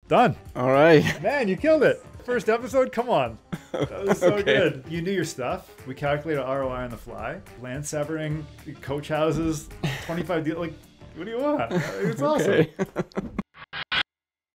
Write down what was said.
Done. All right. Man, you killed it. First episode, come on. That was so Okay. good. You knew your stuff. We calculated ROI on the fly. Land severing, coach houses, 25 deals. Like, what do you want? It's awesome. Okay.